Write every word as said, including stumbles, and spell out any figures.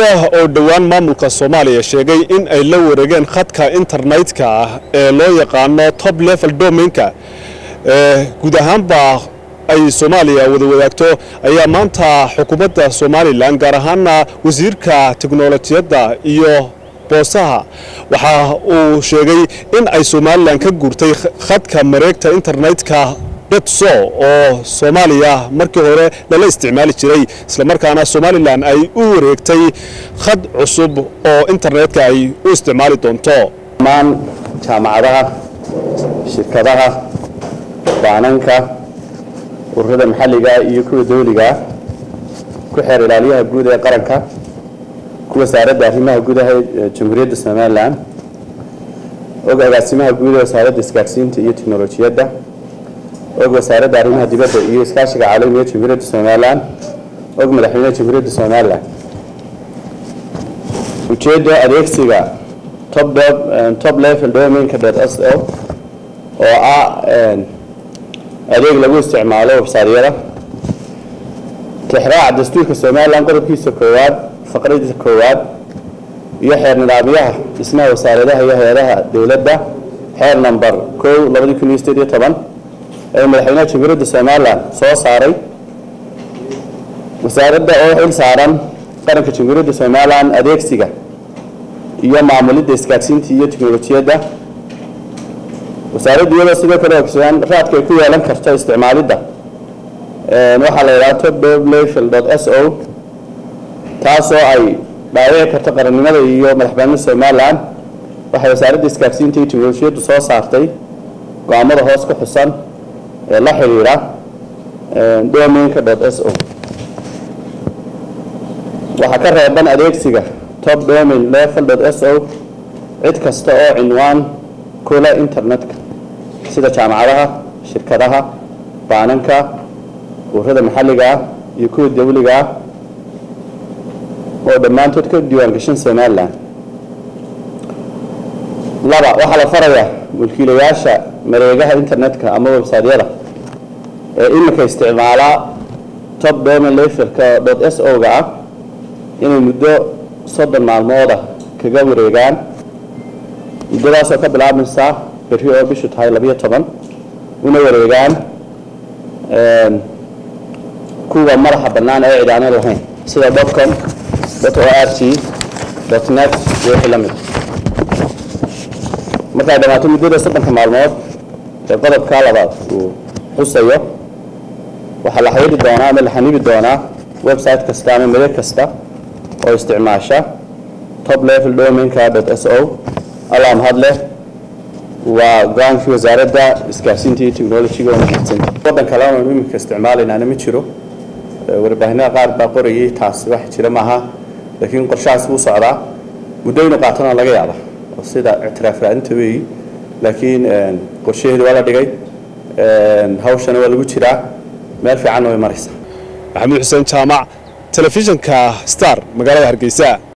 oo dhawaan maamulka Soomaaliya sheegay in ay la wareegeen khadka internetka ah ee loo yaqaan top level domain-ka ee guud ahaanba ay Soomaaliya wada wadaagto ayaa maanta xukuumadda Soomaaliland gaar ahaan wasiirka tiknoolajiyadda iyo boosaha waxa uu sheegay in ay Soomaaliland ka guurtay khadka mareegta internetka so oo Soomaaliya markii hore la isticmaali jiray isla markaana Soomaaliland ay u wareegtay khad cusub oo internetka ay u isticmaali doonto maan jaamacadaha shirkadaha baananka ururada maxalliga iyo kuwa dawliga ku xeer ilaaliyaha guud ee qaranka kuwa wasaaradda arrimaha gudaha ee Jamhuuriyadda Soomaaliland agaasimaha guud ee wasaaradda isgaarsiinta iyo tiknoolajiyadda og wasaaradda arrimaha dibadda iyo iskaashiga caalamiga ee Jamhuuriyadda Soomaaliland og madaxweynaha Jamhuuriyadda Soomaaliland ujeedada adeegsiga top top level domain.so oo ah adeeg lagu isticmaalo website-yada tixraaca dastuurka Soomaaliland qodobkiisa koowaad faqradiisa koowaad iyo xeer nidaamyaha dhismaha wasaaradaha iyo hay'adaha dawladda xeer number kow laba kun iyo siddeed iyo toban ee madaxweynaha Jamhuuriyadda Soomaaliland soo saaray wasaaradda oo xil saaran qaranka Jamhuuriyadda Soomaaliland adeegsiga iyo maamulidda isgaarsiinta iyo tiknoolajiyadda wasaaradda iyadoo sidoo kale ogsoon raadka ay ku yeelan karto isticmaalidda ee waxa la yiraahdo top level.so taasoo ay dhaawac karto qarannimada iyo madaxbannaanida Soomaaliland waxa wasaaradda isgaarsiinta iyo tiknoolajiyadda soo saartay go'aamada hoos ku xusan ee la xiriira domain.so waxa ka reeban adeegsiga top domain level.so cid kasta oo cinwaan kula internetka sida jaamacadaha shirkadaha baananka ururada maxalliga iyo kuwa dawliga oo dhamaantood ka diiwaan gashan Soomaaliland laba waxa la farayaa mulkiilayaasha mareegaha internetka ama website-yada ee imika isticmaala top domain level.so ga ah inay muddo soddon maalmood kaga wareegaan muddadaas oo ka bilaabmaysa bari oo bishu tahay laba iyo toban una wareegaan ee kuwa madaxa bannaan ee ciidaanada lahayn sida .com .ort .net iyo xilamid marka dhammaantood muddada soddon maalmood ee qodobka labaad uu xusayo waxa la xiriiri doonaa ama la xanibi doonaa website kasta ama mareeg kasta oo isticmaasha top level domain.so alam hadle waa go'aankii wasaaradda isgaarsiinta iyo tiknoolajiga oo maxadsan wadan kale oo imika isticmaalayna ma jiro warbaahinada qaar baa qorayay taas wax jira maaha laakiin qorshahaas uu socdaa muddo inuu qaatana laga yaabaa sida ictiraaf raadinta weey laakiin qorsheedu waa la dhigay hawshana waa lagu jiraa meel fiican oo maraysa Maxamed Xuseen Jaamac telefishinka Star magaalada Hargeysa.